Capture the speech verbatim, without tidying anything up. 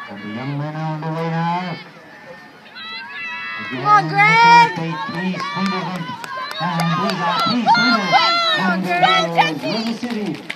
And the young men are on the way now. Come on, Greg! Three swingers and these are three swingers. And the River City.